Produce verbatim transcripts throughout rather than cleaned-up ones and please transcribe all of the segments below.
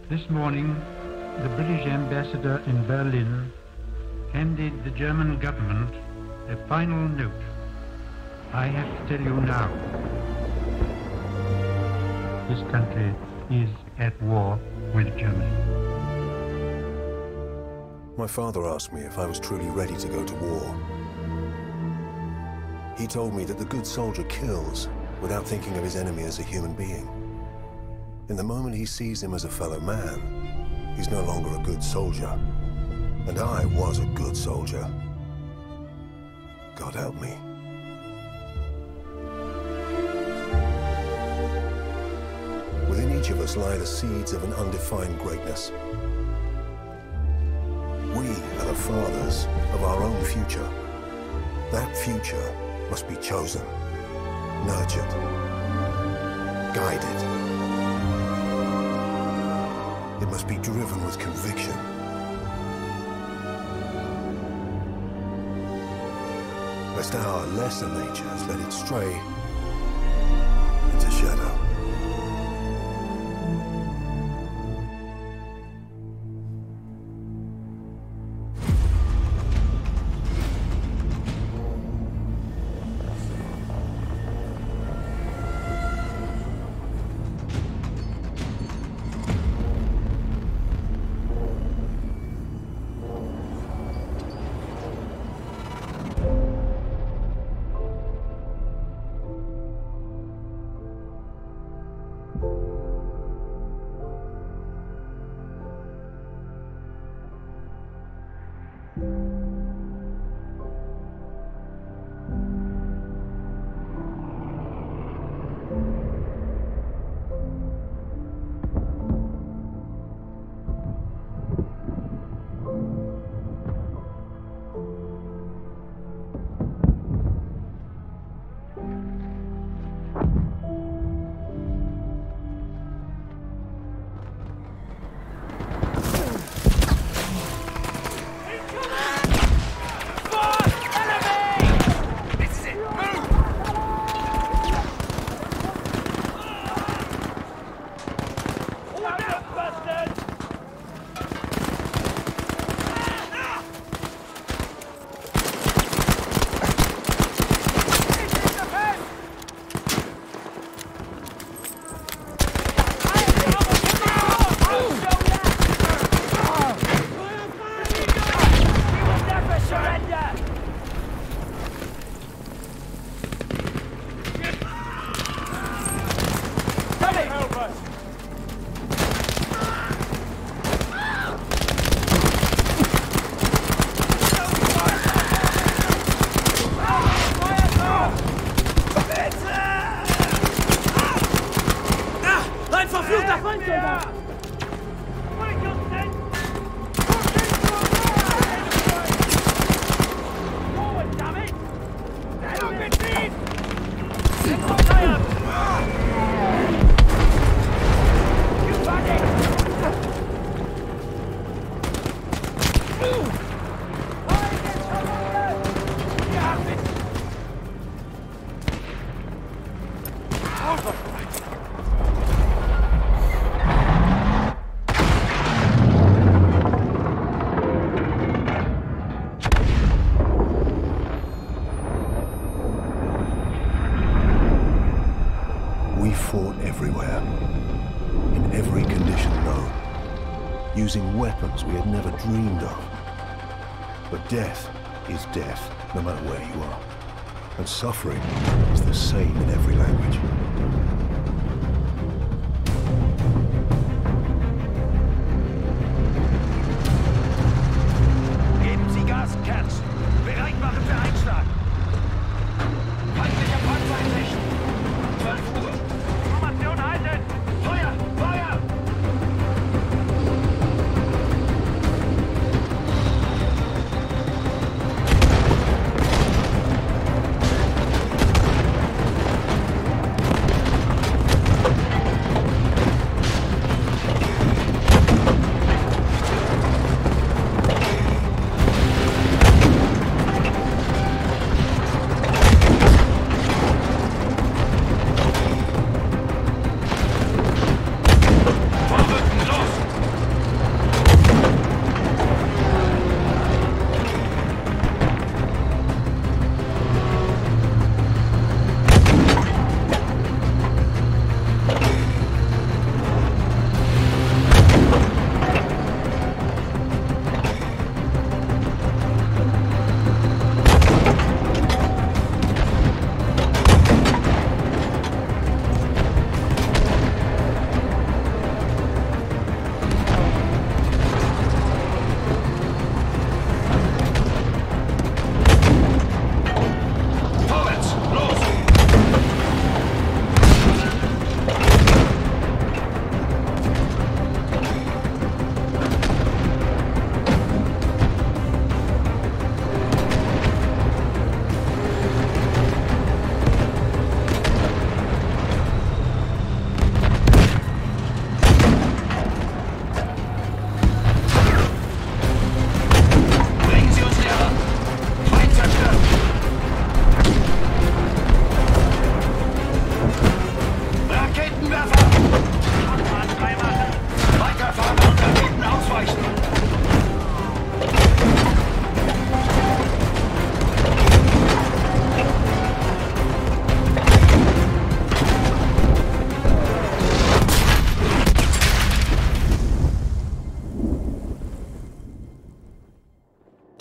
This morning, the British ambassador in Berlin handed the German government a final note. I have to tell you now, this country is at war with Germany. My father asked me if I was truly ready to go to war. He told me that the good soldier kills without thinking of his enemy as a human being. In the moment he sees him as a fellow man, he's no longer a good soldier. And I was a good soldier. God help me. Within each of us lie the seeds of an undefined greatness. We are the fathers of our own future. That future must be chosen, nurtured, guided. It must be driven with conviction. Lest our lesser natures let it stray into shadow. Using weapons we had never dreamed of. But death is death, no matter where you are. And suffering is the same in every language. Geben Sie Gas, Kerz. Bereit machen für Einschlag. Feindlicher Panzer in Sicht. zwölf Uhr. Formation halten. Feuer! Feuer!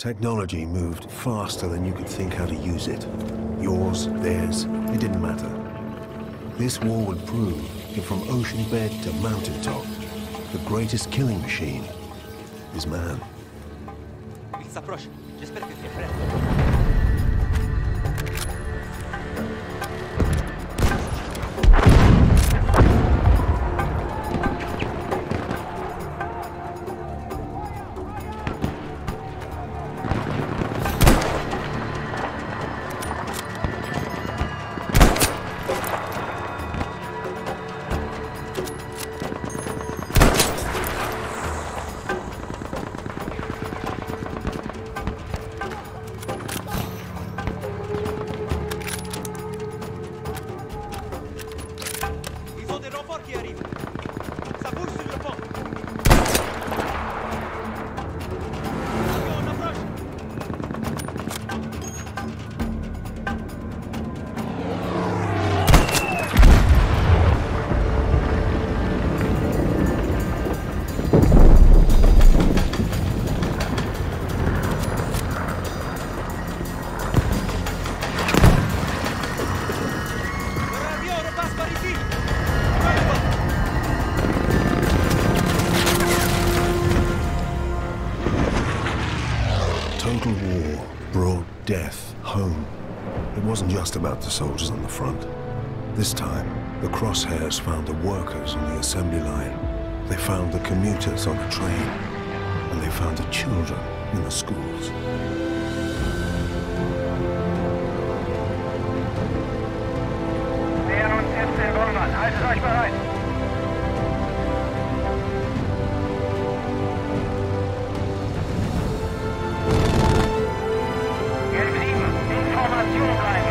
Technology moved faster than you could think how to use it. Yours, theirs, it didn't matter. This war would prove that from ocean bed to mountaintop, the greatest killing machine is man. Il s'approche. J'espère que tu es prêt. Total war brought death home. It wasn't just about the soldiers on the front. This time, the crosshairs found the workers on the assembly line. They found the commuters on the train. And they found the children in the schools. Nähern uns jetzt den Wohnmann. Haltet euch bereit. Gelb sieben, Information bleiben.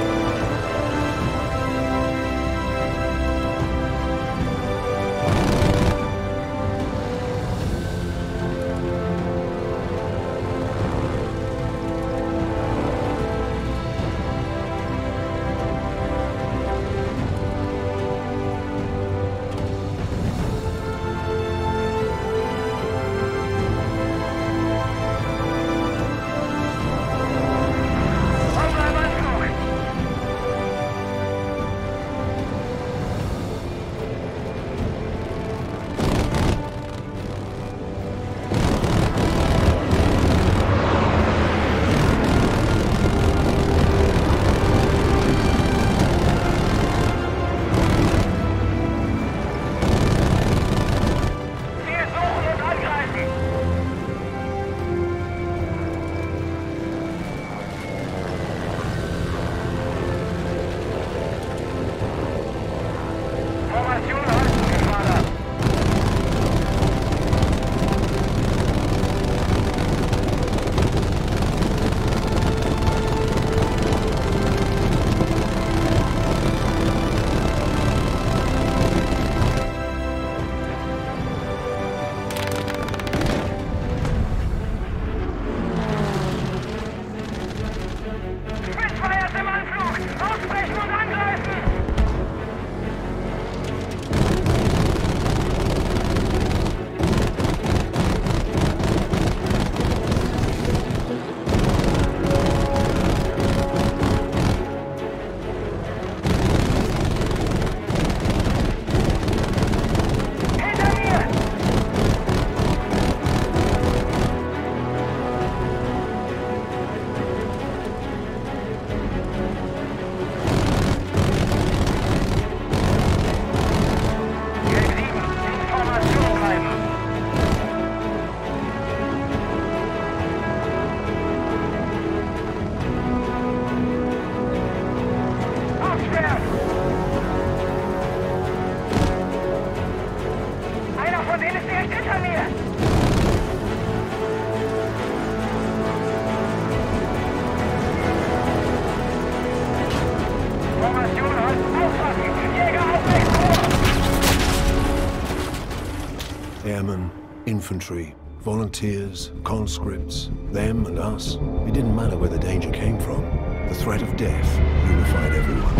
Airmen, infantry, volunteers, conscripts, them and us. It didn't matter where the danger came from. The threat of death unified everyone.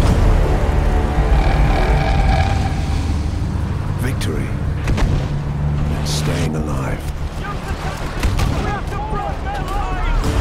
Victory and staying alive. We have to run, man,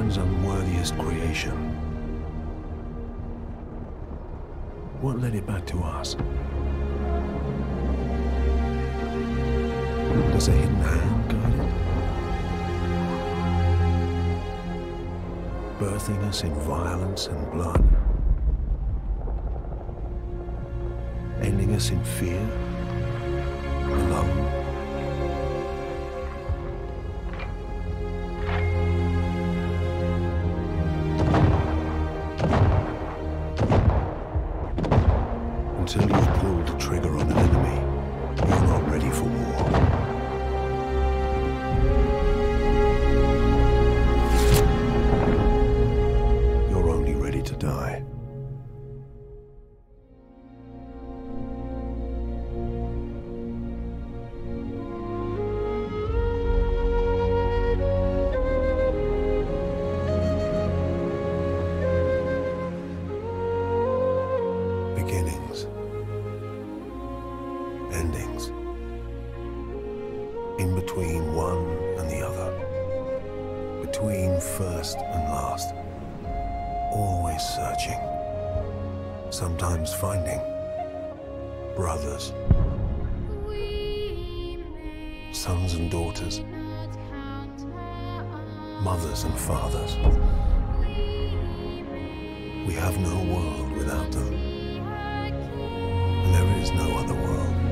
man's unworthiest creation. What led it back to us? Does a hidden hand guide it? Birthing us in violence and blood? Ending us in fear? Alone? Until you've pulled the trigger on an enemy, you're not ready for war. You're only ready to die. Beginnings. Endings. In between one and the other. Between first and last. Always searching. Sometimes finding. Brothers. Sons and daughters. Mothers and fathers. We have no world without them. And there is no other world.